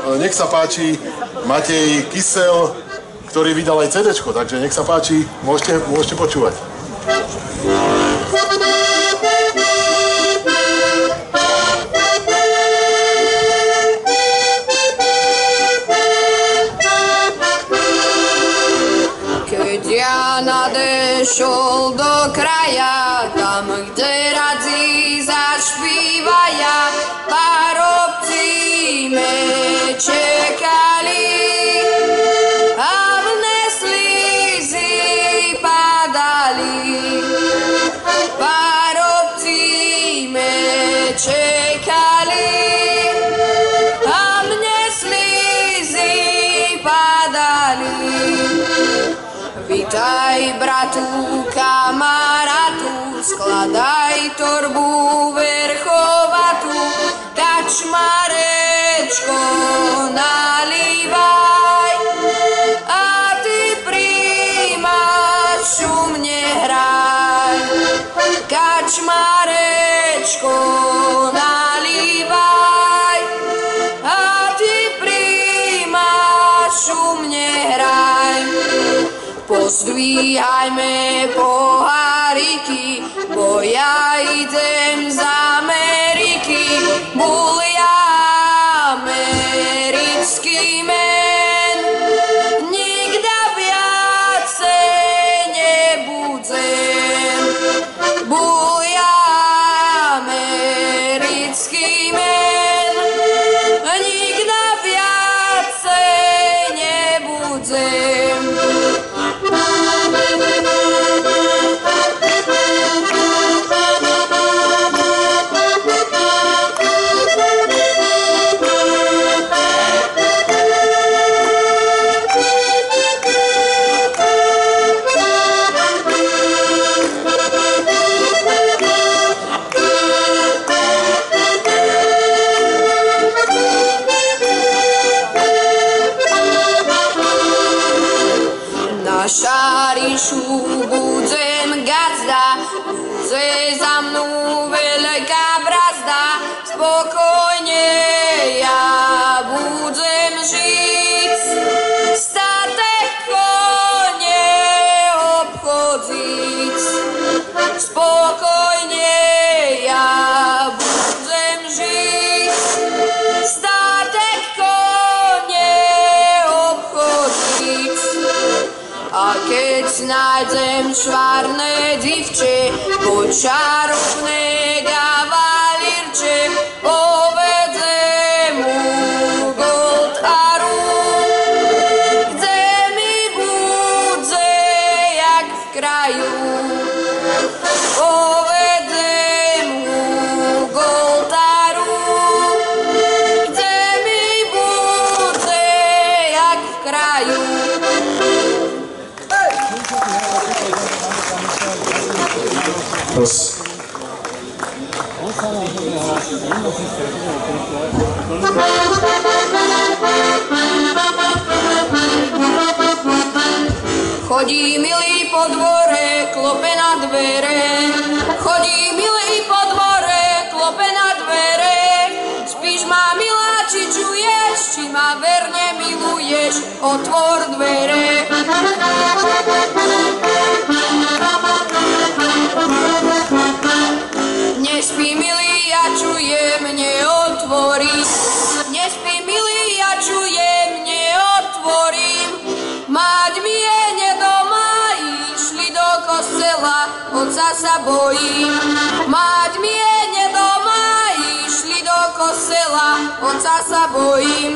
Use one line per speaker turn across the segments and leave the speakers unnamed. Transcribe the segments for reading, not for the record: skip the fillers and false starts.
nech sa páči, Matej Kysel, ktorý vydal aj CD-čko, takže nech sa páči, môžete počúvať.
Keď ja nadešol do kraja, tam, kde radzi zašpívaja, parobci me čekali a mne slízy padali. Parobci me čekali a mne slízy padali. Vítaj, bratu, kamarátu, skladaj torbu verchovatú, kačmarečko nalívaj a ty príjmaš u mne hraj. Kačmarečko nalívaj a ty príjmaš u mne hraj. Pozdvíhajme poháriky, bo ja idem z Ameriky. Bol ja americký men, nikda viacej nebudem. Bol ja americký men, nikda viacej nebudem. Šarišu budem gazda, bude za mnou veľká brazda, spokojne ja budem žiť, statek kone obchodziť. Spokojne ja budem žiť, statek kone obchodziť. A keď nájdem švarné divče, počarovné gavalírče, povedem mu Goltaru, kde mi bude jak v kraju. Povedem mu Goltaru, kde mi bude jak v kraju. Chodí milý po dvore, klope na dvere. Chodí milý po dvore, klope na dvere. Spíš ma, milá, či čuješ, či ma verne miluješ, otvor dvere. Nespí, milý, ja čujem, neotvorím. Nespí, milý, ja čujem, neotvorím. Mať mi je nedoma, išli do kostela, otca sa bojím. Mať mi je nedoma, išli do kostela, otca sa bojím.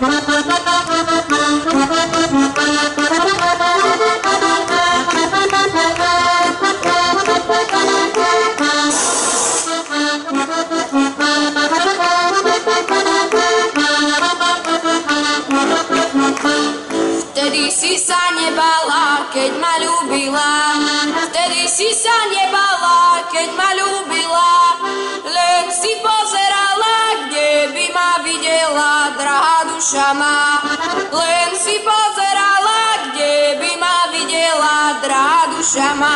Vtedy si sa nebala, keď ma ľúbila. Vtedy si sa nebala, keď ma ľúbila. Len si pozerala, kde by ma videla, drahá duša má. Len si pozerala, kde by ma videla, drahá duša má.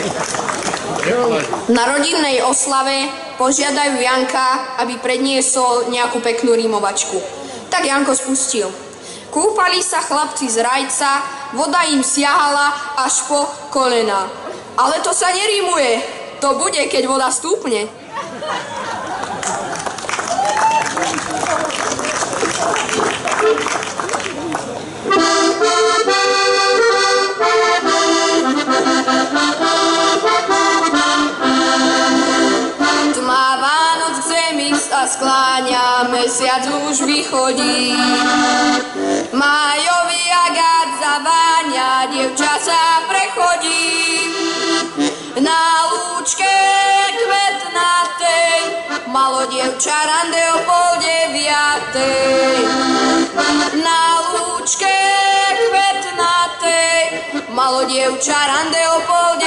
Na rodinnej oslave požiadajú Janka, aby predniesol nejakú peknú rímovačku. Tak Janko spustil. Kúpali sa chlapci z rajca, voda im siahala až po kolena. Ale to sa nerímuje, to bude, keď voda stúpne. Tma Vánoc k zemi sa skláňa, mesiac už vychodí. Májový agát zaváňa, dievča sa prechodí. Na lúčke kvetnatej malo dievča rande o 8:30. Na lúčke kvetnatej malo dievča rande o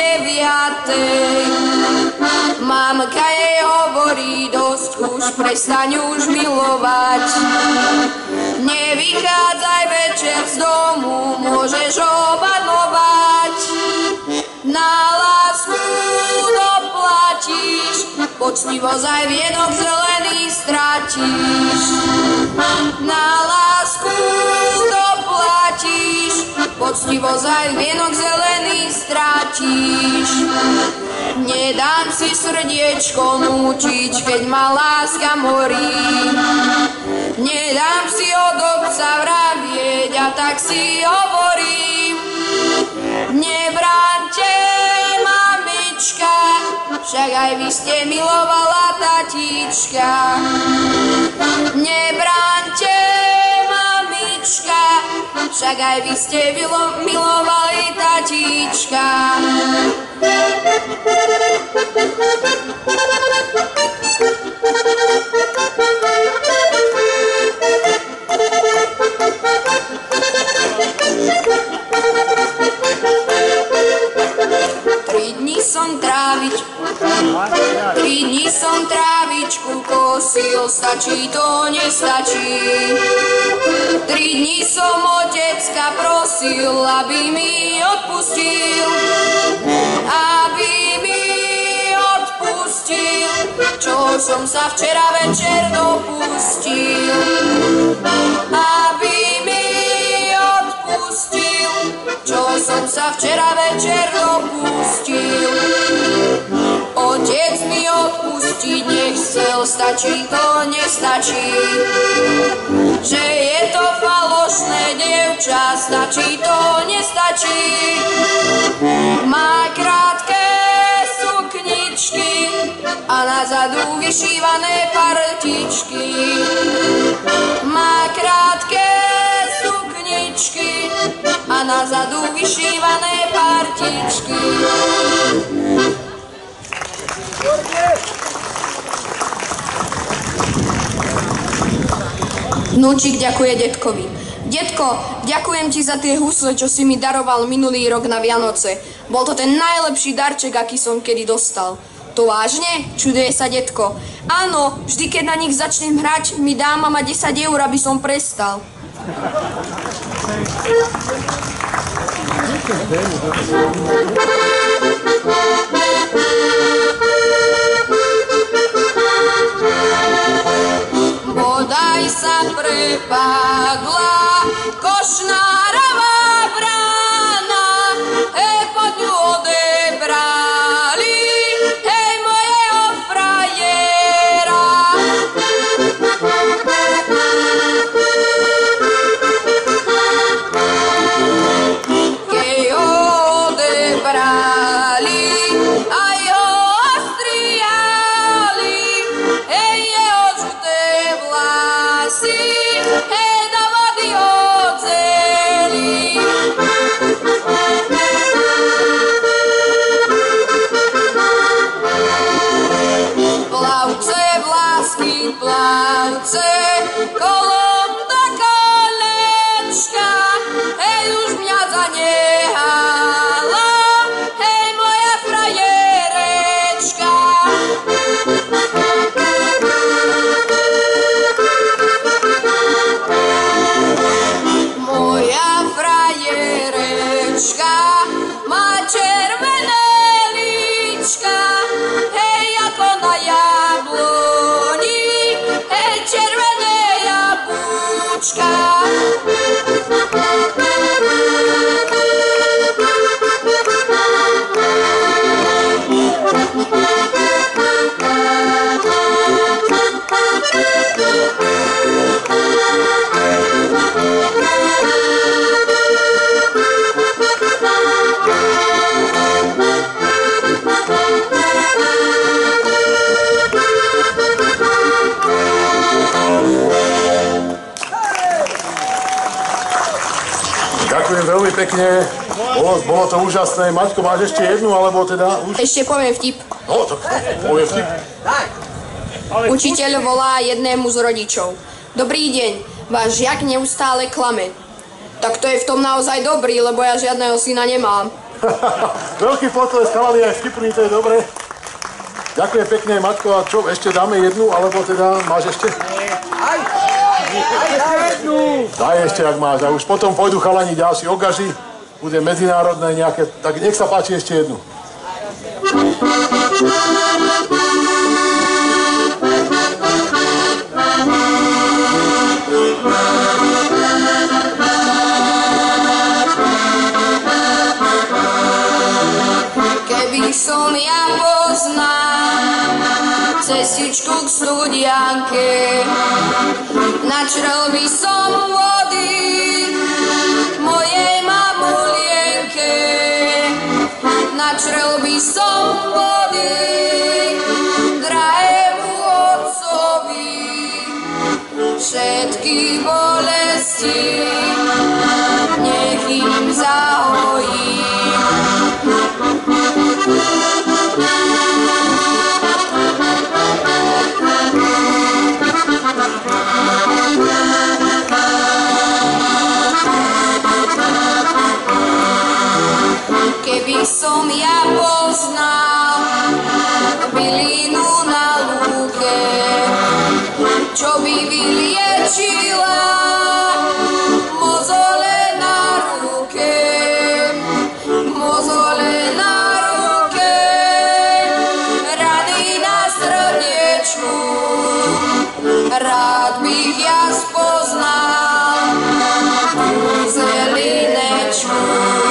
8:30. Mamka jej hovorí, dosť už prestaň už milovať. Nevychádzaj večer z domu, môžeš obanovať. Na lásku doplatíš, poctivosť aj vienok zelený stratíš. Na lásku doplatíš, poctivosť aj vienok zelený stratíš. Nedám si srdiečko nútiť, keď ma láska morí. Nedám si od otca vravieť, a tak si hovorím. Nebráňte, mamička, však aj vy ste milovala tatička. Nebráňte, mamička, však aj vy ste milovali tatička. Tri dní som trávičku kosil, stačí to, nestačí. 3 dní som otecka prosil, aby mi odpustil. Aby mi odpustil, čo som sa včera večer dopustil. Aby mi odpustil, čo som sa včera večer dopustil. Otec mi odpustiť nechcel, stačí to, nestačí. Že je to falošné dievča, stačí to, nestačí. Má krátke sukničky a na zadu vyšívané partičky. Má krátke sukničky a na zadu vyšívané partičky. Vnúčik ďakuje detkovi. Detko, ďakujem ti za tie husle, čo si mi daroval minulý rok na Vianoce. Bol to ten najlepší darček, aký som kedy dostal. To vážne? Čuduje sa detko. Áno, vždy keď na nich začnem hrať, mi dá mama 10 eur, aby som prestal. Bodaj sa prepadla Košnárová brána, pod ňu odebrali, mojeho frajera. Keď ho odebrali, aj ho ostriali, jeho žuté vlasy, do vody ho
pekne. Bolo to úžasné. Maťko, máš ešte jednu, alebo teda už?
Ešte poviem vtip.
No, tak poviem vtip.
Učiteľ volá jednému z rodičov. Dobrý deň, váš žiak neustále klame. Tak to je v tom naozaj dobrý, lebo ja žiadneho syna nemám.
Veľký potlesk, chalani, aj vtipný, to je dobre. Ďakujem pekne, Maťko, a čo, ešte dáme jednu, alebo teda máš ešte? Daj ešte, ak máš, a už potom pôjdu chalani ďalší ogaži, bude medzinárodné nejaké, tak nech sa páči ešte jednu.
Keby som ja poznal cestičku k studianke, načrel by som vody mojej mamulienke. Načrel by som vody drahému otcovi, všetky bolesti nech im zahojí. Keby som ja poznal bylinu na lúke, čo by vyliečila mozole na ruke, mozole na ruke, rany na srdiečku, rád bych ja spoznal tú zelinečku.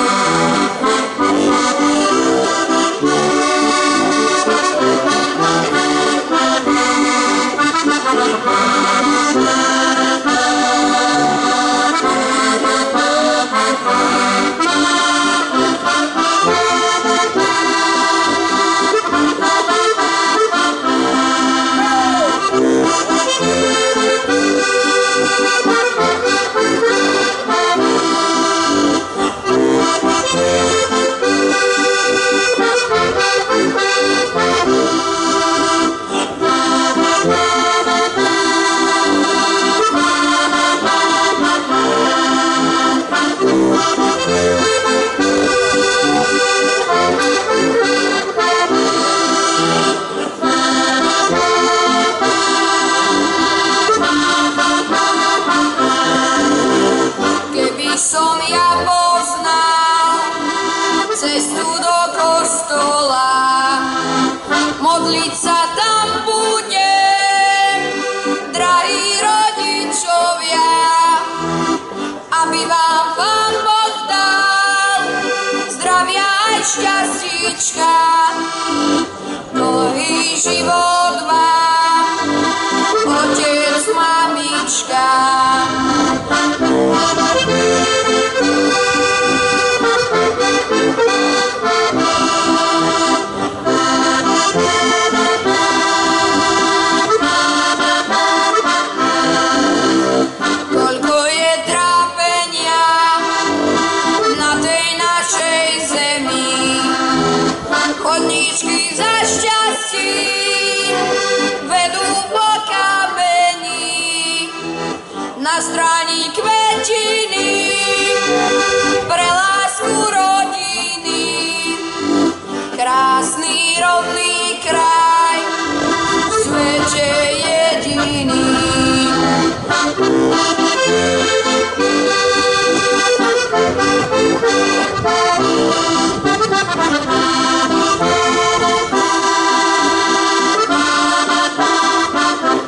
Som ja poznal cestu do kostola, modliť sa tam budem, drahí rodičovia, aby vám Pán Boh dal zdravia aj šťastíčka, dlhý život vám, otec, mamička. Koľko je trápenia na tej našej zemi, chodníčky za šťastím vedú po kameni, na stráni kvetiny pre lásku rodiny, krásny rovný kraj, v svete jediný.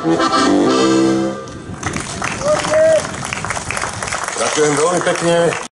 Ďakujem veľmi pekne.